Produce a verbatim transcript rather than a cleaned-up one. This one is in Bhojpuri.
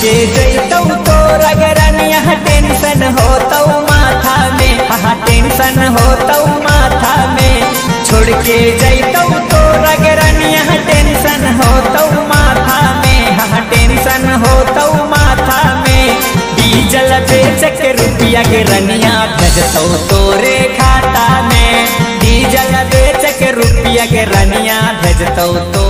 के जैतौ तो रगरनिया टेंशन होतौ माथा में, हाँ टेंशन होतौ माथा में। छोड़ के जैतौ तो रगरनिया टेंशन होतौ माथा में, हाँ टेंशन होतौ माथा में। डीजल बेच के रुपया के रनिया भेजतौ तोरे खाता में, डीजल बेच के रुपया के रनिया भेजतौ तो